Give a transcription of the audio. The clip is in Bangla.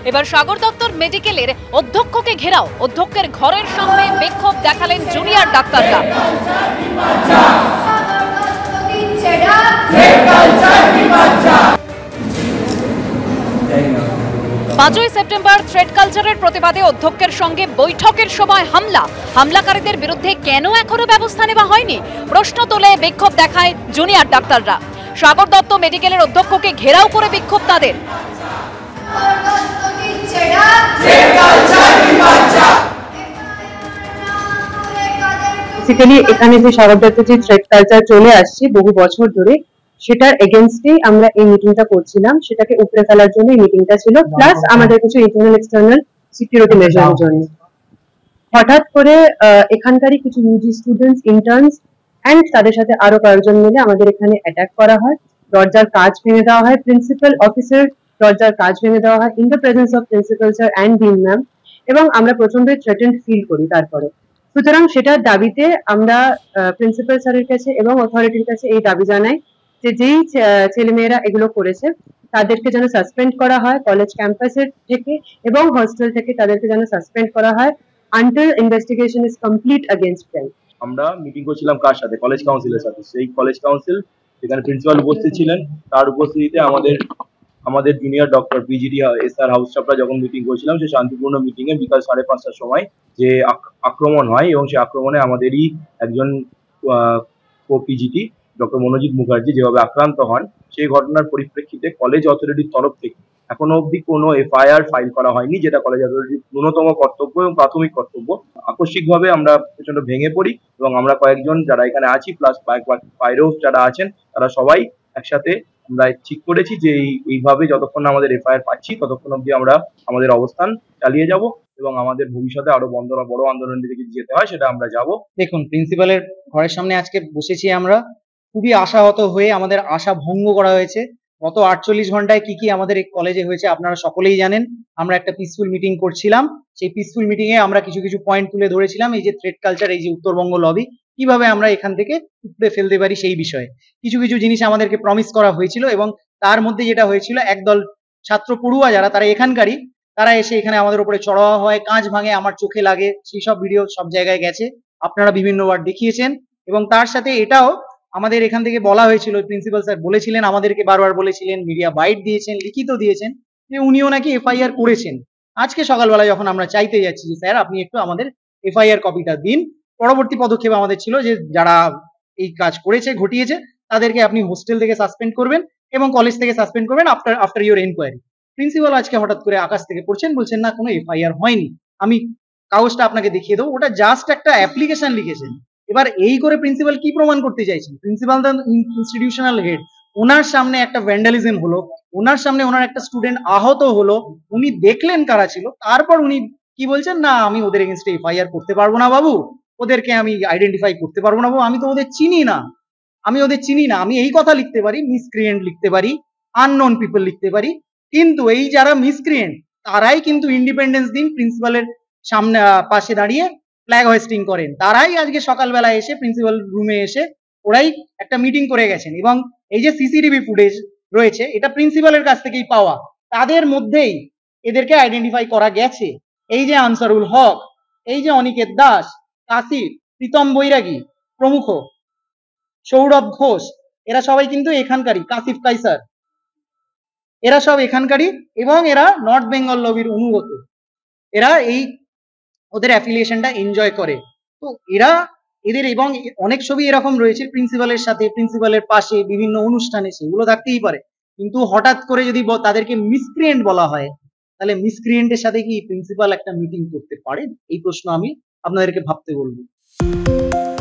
এবার সাগর দত্তর মেডিকেলের অধ্যক্ষকে ঘেরাও, অধ্যক্ষের ঘরের সামনে বিক্ষোভ দেখালেন জুনিয়র ডাক্তাররা। 5ই সেপ্টেম্বর থ্রেড কালচারের প্রতিবাদে অধ্যক্ষের সঙ্গে বৈঠকের সময় হামলাকারীদের বিরুদ্ধে কেন এখনো ব্যবস্থা নেওয়া হয়নি প্রশ্ন তুলে বিক্ষোভ দেখায় জুনিয়র ডাক্তাররা। সাগর দত্ত মেডিকেলের অধ্যক্ষকে ঘেরাও করে বিক্ষোভ তাদের। বেসিক্যালি এখানে যে সাগর দত্ত যে থ্রেড কালচার চলে আসছে বহু বছর ধরে, সেটার এগেনস্টেই আমরা এই মিটিংটা করছিলাম। সেটাকে উপরে ফেলার জন্য এই মিটিংটা ছিল, প্লাস আমাদের কিছু ইন্টারনাল এক্সটার্নাল সিকিউরিটি মেজারের জন্য। হঠাৎ করে এখানকারই কিছু ইউজি স্টুডেন্টস, ইন্টার্নস এন্ড তাদের সাথে আরো কয়েকজন মিলে আমাদের এখানে অ্যাটাক করা হয়। দরজার কাঁচ ভেঙে দেওয়া হয়, প্রিন্সিপাল অফিসার দরজার কাঁচ ভেঙে দেওয়া হয় in the presence of principal sir and dean ma'am, এবং আমরা প্রচন্ডই থ্রেটেন্ড ফিল করি। তারপরে সুতরাং সেটার দাবিতে আমরা প্রিন্সিপাল স্যারের কাছে এবং অথরিটির কাছে এই দাবি জানাই যে যেই ছেলেমেয়েরা এগুলো করেছে তাদেরকে যেন সাসপেন্ড করা হয় কলেজ ক্যাম্পাসের থেকে এবং হস্টেল থেকে, তাদেরকে যেন সাসপেন্ড করা হয় until investigation is complete against them. আমরা মিটিং করছিলাম কার সাথে? কলেজ কাউন্সিলের সাথে। সেই কলেজ কাউন্সিল যেখানে প্রিন্সিপাল উপস্থিত ছিলেন, তার উপস্থিতিতে আমাদের junior doctor PGT SR house স্টাফরা যখন মিটিং করেছিলাম, সেই শান্তিপূর্ণ মিটিং এ বিকাল 5:30টার সময় যে আক্রমণ হয়, এবং সেই আক্রমণে আমাদেরই একজন পিজিটি ডক্টর মনোজিৎ মুখার্জি যেভাবে আক্রান্ত হন, সেই ঘটনার পরিপ্রেক্ষিতে কলেজ অথরিটির তরফ থেকে এখনো অবধি কোনো এফআইআর ফাইল করা হয়নি, যেটা কলেজ অথরিটির ন্যূনতম কর্তব্য এবং প্রাথমিক কর্তব্য। আকস্মিকভাবে আমরা প্রচন্ড ভেঙে পড়ি এবং আমরা কয়েকজন যারা এখানে আছি, প্লাস বাইরেও যারা আছেন, তারা সবাই একসাথে আমরা ঠিক করেছি যে এইভাবে যতক্ষণ না আমাদের এফআইআর পাচ্ছি ততক্ষণ অবধি আমরা আমাদের অবস্থান চালিয়ে যাব, এবং আমাদের ভবিষ্যতে আরো বড় আন্দোলনের দিকে যদি যেতে হয় সেটা আমরা যাব। দেখুন, প্রিন্সিপালের ঘরের সামনে আজকে বসেছি আমরা, খুবই আশাহত হয়ে আমাদের আশা ভঙ্গ করা হয়েছে। গত 48 ঘন্টায় কি আমাদের এই কলেজে হয়েছে আপনারা সকলেই জানেন। আমরা একটা পিসফুল মিটিং করছিলাম, সেই পিসফুল মিটিং এ আমরা কিছু পয়েন্ট তুলে ধরেছিলাম, এই যে থ্রেড কালচার, এই যে উত্তরবঙ্গ লবি, কিভাবে আমরা এখান থেকে উপড়ে ফেলতে পারি সেই বিষয়ে কিছু জিনিস আমাদেরকে প্রমিস করা হয়েছিল। এবং তার মধ্যে যেটা হয়েছিল, একদল ছাত্র পড়ুয়া যারা তারা এখানকারই, তারা এসে এখানে আমাদের উপরে চড়াওয়া হয়, কাঁচ ভাঙে, আমার চোখে লাগে, সেই সব ভিডিও সব জায়গায় গেছে, আপনারা বিভিন্নবার দেখিয়েছেন। এবং তার সাথে এটাও আমাদের এখান থেকে বলা হয়েছিল, প্রিন্সিপাল স্যার বলেছিলেন, আমাদেরকে বারবার বলেছিলেন, মিডিয়া বাইট দিয়েছেন, লিখিত দিয়েছেন, যে উনিও নাকি এফআইআর করেছেন। আজকে সকালবেলা যখন আমরা চাইতে যাচ্ছি যে স্যার আপনি একটু আমাদের এফআইআর কপিটা দিন, পরবর্তী পদক্ষেপ আমাদের ছিল যে যারা এই কাজ করেছে, ঘটিয়েছে, তাদেরকে আপনি হোস্টেল থেকে সাসপেন্ড করবেন এবং কলেজ থেকে সাসপেন্ড করবেন আফটার ইউর এনকোয়ারি। প্রিন্সিপাল আজকে হঠাৎ করে আকাশ থেকে পড়ছেন, বলছেন না কোনো এফআইআর হয়নি। আমি কাগজটা আপনাকে দেখিয়ে দেবো, ওটা জাস্ট একটা অ্যাপ্লিকেশন লিখেছেন। এবার এই করে প্রিন্সিপাল কি প্রমাণ করতে চাইছেন? প্রিন্সিপাল দ্য ইনস্টিটিউশনাল হেড, ওনার সামনে একটা ভ্যান্ডালিজম হলো, ওনার সামনে ওনার একটা স্টুডেন্ট আহত হলো, উনি দেখলেন কারা ছিল, তারপর উনি কি বলছেন, না আমি ওদের এগেনস্টে এফআইআর করতে পারবো না বাবু, ওদেরকে আমি আইডেন্টিফাই করতে পারবো না বাবু, আমি তো ওদের চিনি না, আমি এই কথা লিখতে পারি, মিসক্রিয়েন্ট লিখতে পারি, আননোন পিপল লিখতে পারি, কিন্তু এই যারা মিসক্রিয়েন্ট তারাই কিন্তু ইন্ডিপেন্ডেন্স দিন প্রিন্সিপালের সামনে পাশে দাঁড়িয়ে ফ্ল্যাগ হোয়েস্টিং করেন। তারাই আজকে সকালবেলা এসে প্রিন্সিপাল রুমে এসে ওরাই একটা মিটিং করে গেছেন। এবং এই যে সিসিটিভি ফুটেজ রয়েছে, এটা প্রিন্সিপালের কাছ থেকেই পাওয়া, তাদের মধ্যেই এদেরকে আইডেন্টিফাই করা গেছে। এই যে আনসারুল হক, এই যে অনিকেত দাস, কাসিফ, প্রীতম বৈরাগী প্রমুখ, সৌরভ ঘোষ, এরা সবাই কিন্তু এখানকারই, কাসিফ কাইসার, এরা সব এখানকারই এবং এরা নর্থ বেঙ্গল লবির অনুগত। এরা এই ওদের অ্যাফিলিয়েশনটা এনজয় করে। তো এদের এবং অনেক ছবি এরকম রয়েছে প্রিন্সিপালের সাথে, প্রিন্সিপালের পাশে বিভিন্ন অনুষ্ঠানে, সেগুলো থাকতেই পারে। কিন্তু হঠাৎ করে যদি তাদেরকে মিসক্রিয়েন্ট বলা হয়, তাহলে মিসক্রিয়েন্টের সাথে কি প্রিন্সিপাল একটা মিটিং করতে পারেন? এই প্রশ্ন আমি আপনাদেরকে ভাবতে বলবো।